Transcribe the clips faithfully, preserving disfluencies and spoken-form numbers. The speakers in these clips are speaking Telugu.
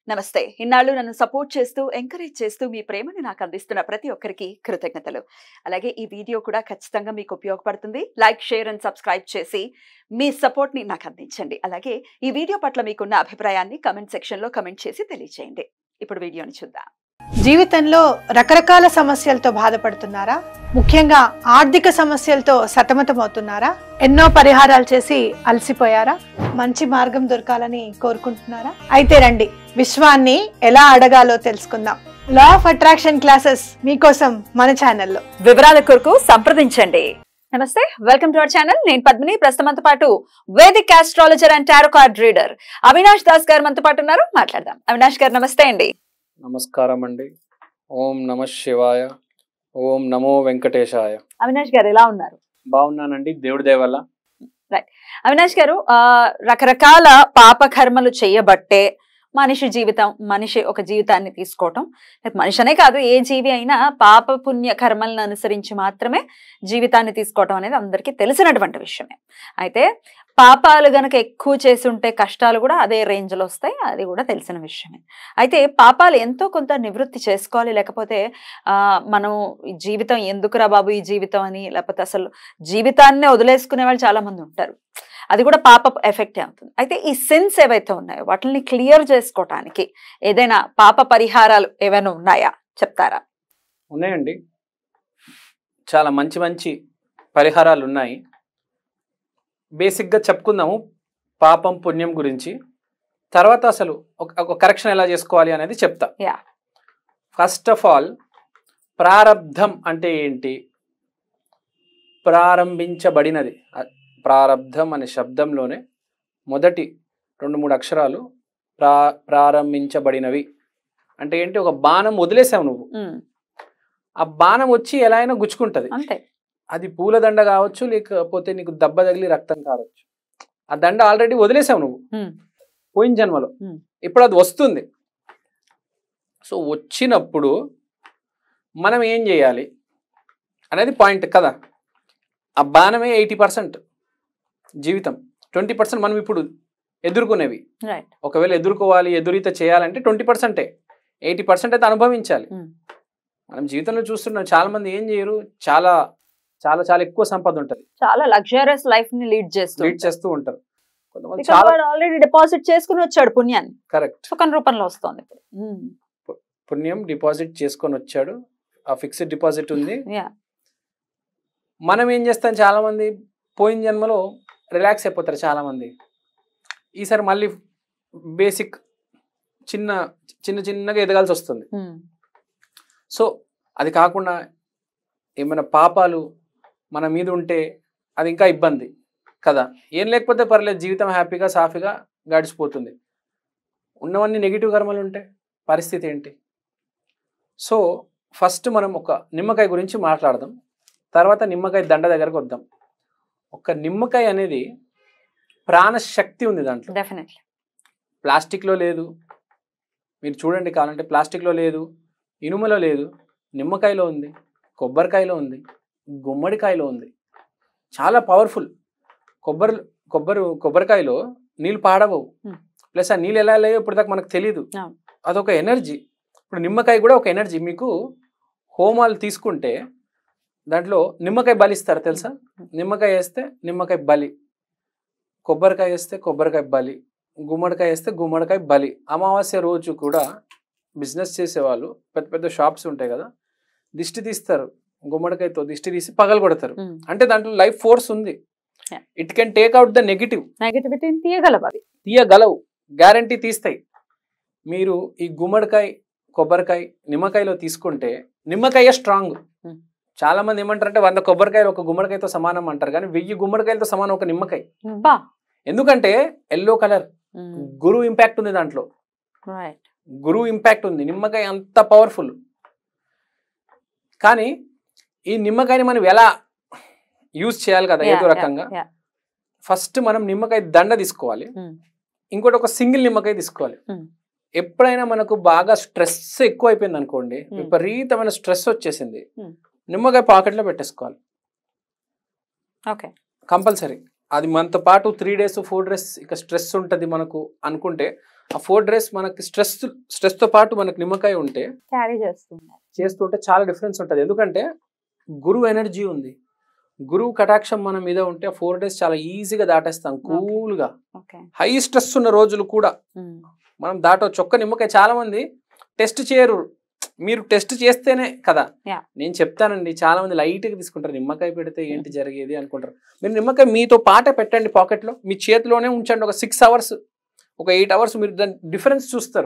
నమస్తే. ఇన్నాళ్ళు నన్ను సపోర్ట్ చేస్తూ, ఎంకరేజ్ చేస్తూ మీ ప్రేమని నాకు అందిస్తున్న ప్రతి ఒక్కరికి కృతజ్ఞతలు. అలాగే ఈ వీడియో కూడా ఖచ్చితంగా మీకు ఉపయోగపడుతుంది. లైక్, షేర్ అండ్ సబ్స్క్రైబ్ చేసి మీ సపోర్ట్‌ని నాకు అందించండి. అలాగే ఈ వీడియో పట్ల మీకున్న అభిప్రాయాన్ని కామెంట్ సెక్షన్‌లో కామెంట్ చేసి తెలియజేయండి. ఇప్పుడు వీడియోని చూద్దాం. జీవితంలో రకరకాల సమస్యలతో బాధపడుతున్నారా? ముఖ్యంగా ఆర్థిక సమస్యలతో సతమతమవుతున్నారా? ఎన్నో పరిహారాలు చేసి అలసిపోయారా? మంచి మార్గం దొరకాలని కోరుకుంటున్నారా? అయితే రండి, విశ్వాన్ని ఎలా అడగాలో తెలుసుకుందాం. లా ఆఫ్ అట్రాక్షన్ క్లాసెస్ మీకోసం మన ఛానల్లో. వివరాల కొరకు సంప్రదించండి. నమస్తే, వెల్కమ్ టు అవర్ ఛానల్. నేను పద్మిని. ప్రస్తుతం మనతో పాటు Vedic astrologer and tarot card reader Avinash Das garu మనతో పాటు ఉన్నారు. మాట్లాడదాం. అవినాష్ గారు నమస్తే అండి. నమస్కారం అండి. ఓం నమ శివాయ. ఓం నమో వెంకటేశాయ. అవినాష్ గారు ఎలా ఉన్నారు? బాగున్నానండి, దేవుడి దయ వల్ల. రైట్. అవినాష్ గారు, ఆ రకరకాల పాప కర్మలు చేయబట్టే మనిషి జీవితం మనిషి ఒక జీవితాన్ని తీసుకోవటం, మనిషి అనే కాదు ఏ జీవి అయినా పాప పుణ్య కర్మలను అనుసరించి మాత్రమే జీవితాన్ని తీసుకోవటం అనేది అందరికీ తెలిసినటువంటి విషయమే. అయితే పాపాలు గనక ఎక్కువ చేసి ఉంటే కష్టాలు కూడా అదే రేంజ్ లో వస్తాయి, అది కూడా తెలిసిన విషయమే. అయితే పాపాలు ఎంతో కొంత నివృత్తి చేసుకోవాలి, లేకపోతే ఆ మనం జీవితం ఎందుకురా బాబు ఈ జీవితం అని, లేకపోతే అసలు జీవితాన్నే వదిలేసుకునే వాళ్ళు చాలా మంది ఉంటారు. అది కూడా పాప ఎఫెక్ట్ అవుతుంది. అయితే ఈ సిన్స్ ఏవైతే ఉన్నాయో వాటిని క్లియర్ చేసుకోవటానికి ఏదైనా పాప పరిహారాలు ఏవైనా ఉన్నాయా, చెప్తారా? ఉన్నాయండి, చాలా మంచి మంచి పరిహారాలు ఉన్నాయి. బేసిక్గా చెప్పుకుందాము పాపం పుణ్యం గురించి, తర్వాత అసలు ఒక కరెక్షన్ ఎలా చేసుకోవాలి అనేది చెప్తా. యా. ఫస్ట్ ఆఫ్ ఆల్, ప్రారబ్ధం అంటే ఏంటి? ప్రారంభించబడినది. ప్రారబ్ధం అనే శబ్దంలోనే మొదటి రెండు మూడు అక్షరాలు ప్రా ప్రారంభించబడినవి అంటే ఏంటి? ఒక బాణం వదిలేసావు నువ్వు, ఆ బాణం వచ్చి ఎలా అయినా గుచ్చుకుంటది. అంతే. అది పూల దండ కావచ్చు, లేకపోతే నీకు దెబ్బ తగిలి రక్తం కావచ్చు. ఆ దండ ఆల్రెడీ వదిలేసావు నువ్వు పోయిన జన్మలో. ఇప్పుడు అది వస్తుంది. సో వచ్చినప్పుడు మనం ఏం చేయాలి అనేది పాయింట్ కదా. ఆ బాణమే ఎయిటీ పర్సెంట్ జీవితం, ట్వంటీ పర్సెంట్ మనం ఇప్పుడు ఎదుర్కొనేవి. ఒకవేళ ఎదుర్కోవాలి, ఎదురీత చేయాలంటే ట్వంటీ పర్సెంటే, ఎయిటీ పర్సెంట్ అయితే అనుభవించాలి. మనం జీవితంలో చూస్తున్నాం చాలా మంది ఏం చేయరు, చాలా చాలా చాలా ఎక్కువ సంపద ఉంటది, చాలా లగ్జరియస్ లైఫ్ ని లీడ్ చేస్తూ లీడ్ చేస్తూ ఉంటారు. కొంతమంది ఆల్రెడీ డిపాజిట్ చేసుకుని వచ్చాడు పుణ్యాన్ని, కరెక్ట్, సుఖం రూపంలో వస్తుంది. పుణ్యం డిపాజిట్ చేసుకొని వచ్చాడు, ఆ ఫిక్స్డ్ డిపాజిట్ ఉంది. మనం ఏం చేస్తాం, చాలా మంది పోయిన జన్మలో రిలాక్స్ అయిపోతారు చాలా మంది. ఈసారి మళ్ళీ బేసిక్ చిన్న చిన్న చిన్నగా ఎదగాల్సి వస్తుంది. సో అది కాకుండా ఏమైనా పాపాలు మన మీద ఉంటే అది ఇంకా ఇబ్బంది కదా. ఏం లేకపోతే పర్లేదు, జీవితం హ్యాపీగా సాఫీగా గడిచిపోతుంది. ఉన్నవన్నీ నెగిటివ్ కర్మలు ఉంటే పరిస్థితి ఏంటి? సో ఫస్ట్ మనం ఒక నిమ్మకాయ గురించి మాట్లాడదాం, తర్వాత నిమ్మకాయ దండ దగ్గరకు వద్దాం. ఒక నిమ్మకాయ అనేది ప్రాణశక్తి ఉంది దాంట్లో. డెఫినెట్లీ. ప్లాస్టిక్లో లేదు, మీరు చూడండి కావాలంటే, ప్లాస్టిక్లో లేదు, ఇనుములో లేదు, నిమ్మకాయలో ఉంది, కొబ్బరికాయలో ఉంది, గుమ్మడికాయలో ఉంది. చాలా పవర్ఫుల్. కొబ్బరి కొబ్బరి కొబ్బరికాయలో నీళ్ళు పాడవవు, ప్లస్ ఆ నీళ్ళు ఎలా లేవో ఇప్పుడు దాకా మనకు తెలియదు, అదొక ఎనర్జీ. ఇప్పుడు నిమ్మకాయ కూడా ఒక ఎనర్జీ. మీకు హోమాలు తీసుకుంటే దాంట్లో నిమ్మకాయ బలి ఇస్తారు తెలుసా? నిమ్మకాయ వేస్తే నిమ్మకాయ బలి, కొబ్బరికాయ వేస్తే కొబ్బరికాయ బలి, గుమ్మడికాయ వేస్తే గుమ్మడికాయ బలి. అమావాస్య రోజు కూడా బిజినెస్ చేసేవాళ్ళు, పెద్ద పెద్ద షాప్స్ ఉంటాయి కదా, దిష్టి తీస్తారు, గుమ్మడికాయతో దిష్టి తీసి పగలు కొడతారు. అంటే దాంట్లో లైఫ్ ఫోర్స్ ఉంది. It can take out the negative. నెగిటివిటీని తీయగలవు, అవి తీయగలవు, గ్యారంటీ తీస్తాయి. మీరు ఈ గుమ్మడికాయ, కొబ్బరికాయ, నిమ్మకాయలో తీసుకుంటే నిమ్మకాయ స్ట్రాంగ్. చాలా మంది ఏమంటారంటే వంద కొబ్బరికాయలు ఒక గుమ్మడికాయతో సమానం అంటారు, కానీ వెయ్యి గుమ్మడికాయలతో సమానం ఒక నిమ్మకాయ. ఎందుకంటే ఎల్లో కలర్, గురువు ఇంపాక్ట్ ఉంది దాంట్లో, గురువు ఇంపాక్ట్ ఉంది. నిమ్మకాయ అంత పవర్ఫుల్. కానీ ఈ నిమ్మకాయని మనం ఎలా యూజ్ చేయాలి కదా ఏదో రకంగా. ఫస్ట్ మనం నిమ్మకాయ దండ తీసుకోవాలి, ఇంకోటి ఒక సింగిల్ నిమ్మకాయ తీసుకోవాలి. ఎప్పుడైనా మనకు బాగా స్ట్రెస్ ఎక్కువ అయిపోయింది అనుకోండి, విపరీతమైన స్ట్రెస్ వచ్చేసింది, నిమ్మకాయ పాకెట్లో పెట్టేసుకోవాలి. Okay, compulsory. అది మనతో పాటు త్రీ డేస్ ఫోర్ డేస్ ఇక స్ట్రెస్ ఉంటుంది మనకు అనుకుంటే ఆ ఫోర్ డేస్ మనకి స్ట్రెస్ స్ట్రెస్తో పాటు మనకు నిమ్మకాయ ఉంటే క్యారీ చేస్తున్నారు చేస్తుంటే చాలా డిఫరెన్స్ ఉంటుంది. ఎందుకంటే గురువు ఎనర్జీ ఉంది, గురువు కటాక్షం మన మీద ఉంటే ఫోర్ డేస్ చాలా ఈజీగా దాటేస్తాం కూల్గా. హై స్ట్రెస్ ఉన్న రోజులు కూడా మనం దాటవచ్చు. ఒక్క నిమ్మకాయ. చాలా మంది టెస్ట్ చేయరు, మీరు టెస్ట్ చేస్తేనే కదా. నేను చెప్తానండి, చాలా మంది లైట్ గా తీసుకుంటారు, నిమ్మకాయ పెడితే ఏంటి జరిగేది అనుకుంటారు. మీరు నిమ్మకాయ మీతో పాటే పెట్టండి, పాకెట్ లో మీ చేతిలోనే ఉంచండి. ఒక సిక్స్ అవర్స్ ఒక ఎయిట్ అవర్స్ మీరు దాని డిఫరెన్స్ చూస్తారు.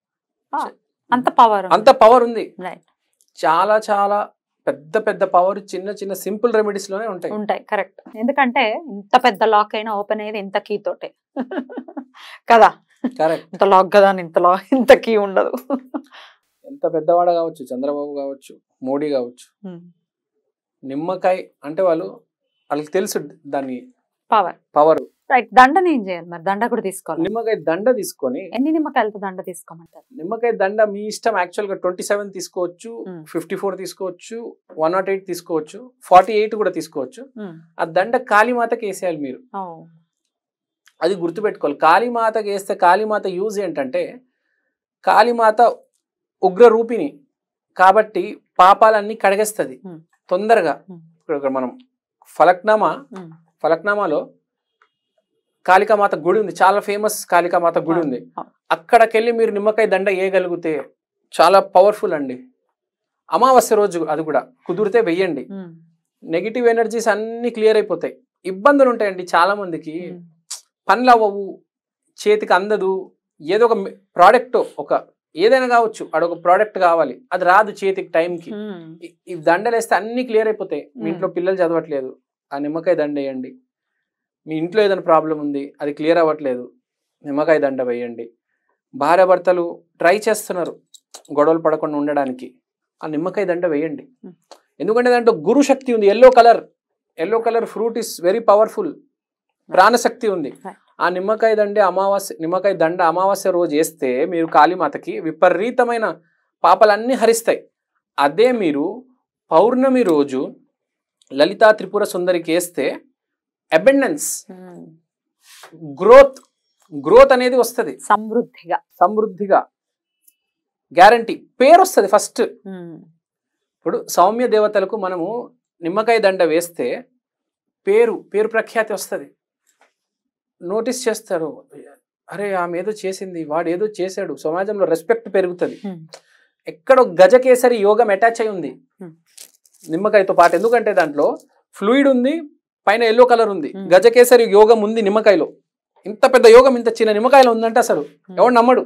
అంత పవర్ అంత పవర్ ఉంది. చాలా చాలా పెద్ద పెద్ద పవర్ చిన్న చిన్న సింపుల్ రెమెడీస్ లోనే ఉంటాయి ఉంటాయి కరెక్ట్. ఎందుకంటే ఇంత పెద్ద లాక్ అయినా ఓపెన్ అయ్యేది ఇంత కీ తోటే కదా. కరెక్ట్. ఇంత లాక్ కదా, ఇంత లాక్ ఇంత కీ ఉండదు. ఎంత పెద్దవాడ కావచ్చు, చంద్రబాబు కావచ్చు, మోడీ కావచ్చు, నిమ్మకాయ అంటే వాళ్ళు వాళ్ళకి తెలుసు దాన్ని పవర్ పవర్. రైట్. దండని ఏం చేయాలి మరి? దండ కూడా తీసుకోవాలి. నిమ్మకాయ దండ తీసుకొని, ఎన్ని నిమ్మకాయలతో దండ తీసుకోమంటారు? నిమ్మకాయ దండ మీ ఇష్టం. యాక్చువల్ గా ట్వంటీ సెవెన్ తీసుకోవచ్చు, ఫిఫ్టీ ఫోర్ తీసుకోవచ్చు, వన్ నాట్ ఎయిట్ తీసుకోవచ్చు, ఫార్టీ ఎయిట్ కూడా తీసుకోవచ్చు. ఆ దండ కాళీమాతకి వేసేయాలి మీరు. అది గుర్తుపెట్టుకోవాలి. కాళీమాతకి వేస్తే కాళీమాత యూజ్ ఏంటంటే, కాళీమాత ఉగ్ర రూపిణి కాబట్టి పాపాలన్నీ కడిగేస్తుంది తొందరగా. ఇక్కడ మనం ఫలక్నామా ఫలక్నామాలో కాళికామాత గుడి ఉంది, చాలా ఫేమస్ కాళికామాత గుడి ఉంది. అక్కడికెళ్ళి మీరు నిమ్మకాయ దండ వేయగలిగితే చాలా పవర్ఫుల్ అండి. అమావాస్య రోజు అది కూడా కుదిరితే వెయ్యండి. నెగిటివ్ ఎనర్జీస్ అన్ని క్లియర్ అయిపోతాయి. ఇబ్బందులు ఉంటాయండి చాలా మందికి, పనులు అవ్వవు, చేతికి అందదు. ఏదో ఒక ప్రోడక్ట్, ఒక ఏదైనా కావచ్చు, అడొక ప్రోడక్ట్ కావాలి, అది రాదు చేతికి టైంకి. ఈ దండలు వేస్తే అన్ని క్లియర్ అయిపోతాయి. మీ ఇంట్లో పిల్లలు చదవట్లేదు, ఆ నిమ్మకాయ దండ వేయండి. మీ ఇంట్లో ఏదైనా ప్రాబ్లం ఉంది, అది క్లియర్ అవ్వట్లేదు, నిమ్మకాయ దండ వేయండి. భార్య భర్తలు ట్రై చేస్తున్నారు గొడవలు పడకుండా ఉండడానికి, ఆ నిమ్మకాయ దండ వేయండి. ఎందుకంటే దాంట్లో గురు శక్తి ఉంది. Yellow colour yellow colour fruit is very powerful, ప్రాణశక్తి ఉంది. ఆ నిమ్మకాయ దండ అమావాస్య నిమ్మకాయ దండ అమావాస్య రోజు వేస్తే మీరు కాళీమాతకి విపరీతమైన పాపాలన్నీ హరిస్తాయి. అదే మీరు పౌర్ణమి రోజు లలితా త్రిపుర సుందరికి వేస్తే అబెండెన్స్, గ్రోత్ గ్రోత్ అనేది వస్తుంది, సమృద్ధిగా సమృద్ధిగా గ్యారంటీ. పేరు వస్తుంది ఫస్ట్. ఇప్పుడు సౌమ్య దేవతలకు మనము నిమ్మకాయ దండ వేస్తే పేరు పేరు ప్రఖ్యాతి వస్తుంది. నోటీస్ చేస్తారు, అరే ఆమె ఏదో చేసింది, వాడు ఏదో చేశాడు, సమాజంలో రెస్పెక్ట్ పెరుగుతుంది. ఎక్కడో గజకేసరి యోగం అటాచ్ అయి ఉంది నిమ్మకాయతో పాటు. ఎందుకంటే దాంట్లో ఫ్లూయిడ్ ఉంది, పైన ఎల్లో కలర్ ఉంది, గజకేసరి యోగం ఉంది నిమ్మకాయలో. ఇంత పెద్ద యోగం ఇంత చిన్న నిమ్మకాయలో ఉందంటే అసలు ఎవడు నమ్మడు.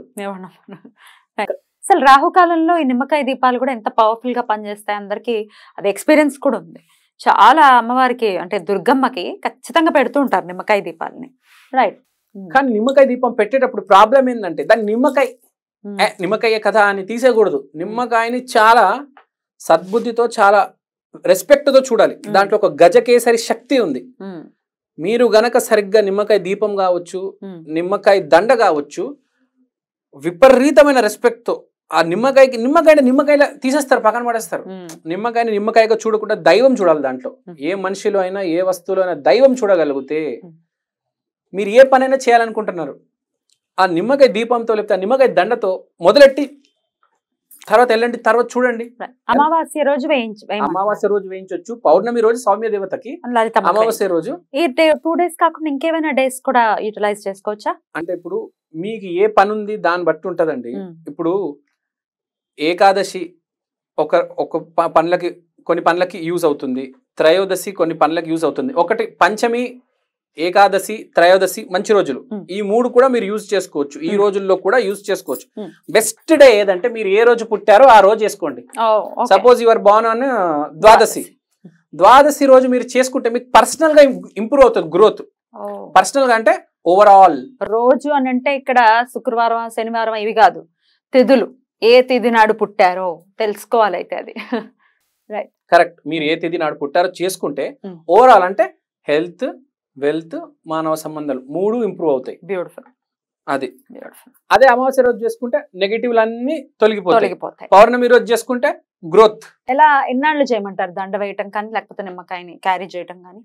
అసలు రాహుకాలంలో ఈ నిమ్మకాయ దీపాలు కూడా ఎంత పవర్ఫుల్ గా పనిచేస్తాయి, అందరికి అది ఎక్స్పీరియన్స్ కూడా ఉంది. చాలా అమ్మవారికి అంటే దుర్గమ్మకి ఖచ్చితంగా పెడుతూ ఉంటారు నిమ్మకాయ దీపాలని. రైట్. కానీ నిమ్మకాయ దీపం పెట్టేటప్పుడు ప్రాబ్లం ఏంటంటే, దాన్ని నిమ్మకాయ నిమ్మకాయ కథ అని తీసేయకూడదు. నిమ్మకాయని చాలా సద్బుద్ధితో, చాలా రెస్పెక్ట్ తో చూడాలి. దాంట్లో ఒక గజకేసరి శక్తి ఉంది. మీరు గనక సరిగ్గా నిమ్మకాయ దీపం కావచ్చు, నిమ్మకాయ దండ కావచ్చు, విపరీతమైన రెస్పెక్ట్ తో ఆ నిమ్మకాయకి నిమ్మకాయ నిమ్మకాయల తీసేస్తారు, పక్కన పడేస్తారు. నిమ్మకాయని నిమ్మకాయగా చూడకుండా దైవం చూడాలి. దాంట్లో ఏ మనిషిలో అయినా ఏ వస్తువులో అయినా దైవం చూడగలిగితే మీరు ఏ పనైనా చేయాలనుకుంటున్నారు. ఆ నిమ్మకాయ దీపంతో లేకపోతే ఆ నిమ్మకాయ దండతో మొదలెట్టి తర్వాత వెళ్ళండి, తర్వాత చూడండి. అమావాస్య రోజు వేయించు అమావాస్య రోజు వేయించవచ్చు, పౌర్ణమి రోజు సౌమ్య దేవతకి, అమావాస్య రోజు. ఈ టూ డేస్ కాకుండా ఇంకేమైనా డేస్ కూడా యూటిలైజ్ చేసుకోవచ్చా? అంటే ఇప్పుడు మీకు ఏ పని ఉంది దాన్ని బట్టి ఉంటదండి. ఇప్పుడు ఏకాదశి ఒక ఒక పనులకి కొన్ని పనులకి యూజ్ అవుతుంది, త్రయోదశి కొన్ని పనులకి యూజ్ అవుతుంది. ఒకటి పంచమి, ఏకాదశి, త్రయోదశి మంచి రోజులు. ఈ మూడు కూడా మీరు యూజ్ చేసుకోవచ్చు, ఈ రోజుల్లో కూడా యూజ్ చేసుకోవచ్చు. బెస్ట్ డే ఏదంటే మీరు ఏ రోజు పుట్టారో ఆ రోజు చేసుకోండి. సపోజ్ యువర్ బోర్న్ ఆన్ ద్వాదశి, ద్వాదశి రోజు మీరు చేసుకుంటే మీకు పర్సనల్ గా ఇంప్రూవ్ అవుతుంది గ్రోత్. పర్సనల్ గా అంటే ఓవరాల్ రోజు అని అంటే ఇక్కడ శుక్రవారం, శనివారం ఇవి కాదు, తిథులు ఏ తిథి నాడు పుట్టారో తెలుసుకోవాలి. అయితే అది రైట్, కరెక్ట్. మీరు ఏ తిథి నాడు పుట్టారో చేసుకుంటే ఓవరాల్ అంటే హెల్త్, వెల్త్, మానవ సంబంధాలు మూడు ఇంప్రూవ్ అవుతాయి. బ్యూటిఫుల్. అది అదే అమావాస్య రోజు చేసుకుంటే నెగటివ్లు అన్ని తొలగిపోతాయి. పౌర్ణమి రోజు చేసుకుంటే గ్రోత్. ఎలా ఎన్నాళ్ళు చేయమంటారు దండ వేయటం కానీ, లేకపోతే నిమ్మకాయని క్యారీ చేయటం కానీ?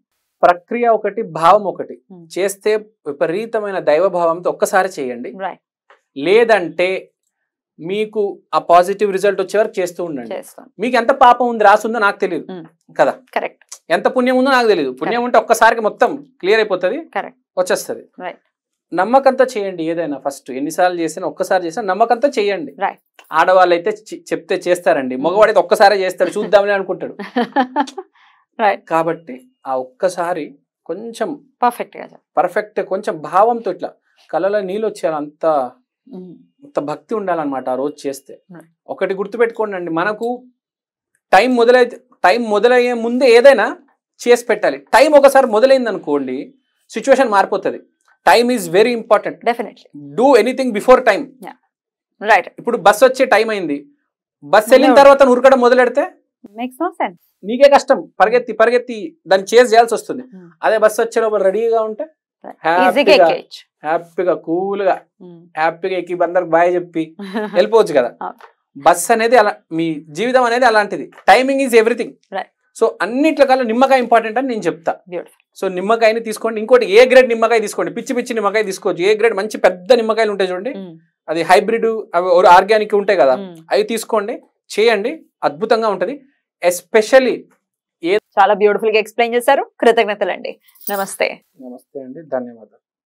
ప్రక్రియ ఒకటి, భావం ఒకటి. Hmm. చేస్తే విపరీతమైన దైవభావంతో ఒక్కసారి చేయండి. రైట్. లేదంటే మీకు ఆ పాజిటివ్ రిజల్ట్ వచ్చే వరకు చేస్తూ ఉండండి. చేస్తాం. మీకు ఎంత పాపం ఉంది రాసుందో నాకు తెలియదు Hmm. కదా, కరెక్ట్. ఎంత పుణ్యం ఉందో నాకు తెలియదు. పుణ్యం ఉంటే ఒక్కసారికి మొత్తం క్లియర్ అయిపోతుంది, కరెక్ట్, వచ్చేస్తుంది. రైట్. నమ్మకంతో చేయండి ఏదైనా. ఫస్ట్ ఎన్నిసార్లు చేసినా ఒక్కసారి చేసినా నమ్మకంతో చేయండి. రైట్. ఆడవాళ్ళు అయితే చెప్తే చేస్తారండి, మగవాడైతే ఒక్కసారే చేస్తాడు, చూద్దాంలే అనుకుంటాడు. రైట్. కాబట్టి ఆ ఒక్కసారి కొంచెం పర్ఫెక్ట్ గా పర్ఫెక్ట్, కొంచెం భావంతో ఇట్లా కళ్ళలో నీళ్ళు వచ్చేయాలి, అంత అంత భక్తి ఉండాలన్నమాట ఆ రోజు చేస్తే. Right. ఒకటి గుర్తుపెట్టుకోండి అండి, మనకు టైం మొదలైతే టైం మొదలయ్యే ముందే ఏదైనా చేసి పెట్టాలి. టైం ఒకసారి మొదలైంది అనుకోండి సిచ్యువేషన్ మారిపోతుంది. Time is very important. Definitely. Do anything before time. Right. ఇప్పుడు బస్ వచ్చే టైం అయింది, బస్ వెళ్ళిన తర్వాత నువ్వు ఉరకడం మొదలెడితే మేక్స్ నో సెన్స్. నీకే కష్టం, పరిగెత్తి పరిగెత్తి దాన్ని చేసి చేయాల్సి వస్తుంది. Hmm. అదే బస్సు వచ్చే లోపల రెడీగా ఉంటే ఈజీగా హ్యాపీగా ఎక్కేయచ్చు. హ్యాపీగా కూల్గా హ్యాపీగా ఎక్కి అందరికి బాయ్ చెప్పి వెళ్ళిపోవచ్చు కదా. బస్ అనేది అలా, మీ జీవితం అనేది అలాంటిది. Timing is everything. సో అన్నిట్లో కల్లా నిమ్మకాయ ఇంపార్టెంట్ అని నేను చెప్తా. సో నిమ్మకాయని తీసుకోండి. ఇంకోటి ఏ గ్రేడ్ నిమ్మకాయ తీసుకోండి, పిచ్చి పిచ్చి నిమ్మకాయ తీసుకోవచ్చు. ఏ గ్రేడ్ మంచి పెద్ద నిమ్మకాయలు ఉంటాయి చూడండి, అది హైబ్రిడ్ అవి ఆర్గానిక్ ఉంటాయి కదా, అవి తీసుకోండి, చేయండి, అద్భుతంగా ఉంటది. ఎస్పెషల్లీ చాలా బ్యూటిఫుల్ గా ఎక్స్ప్లెయిన్ చేశారు. కృతజ్ఞతలండి. నమస్తే. నమస్తే అండి, ధన్యవాదాలు.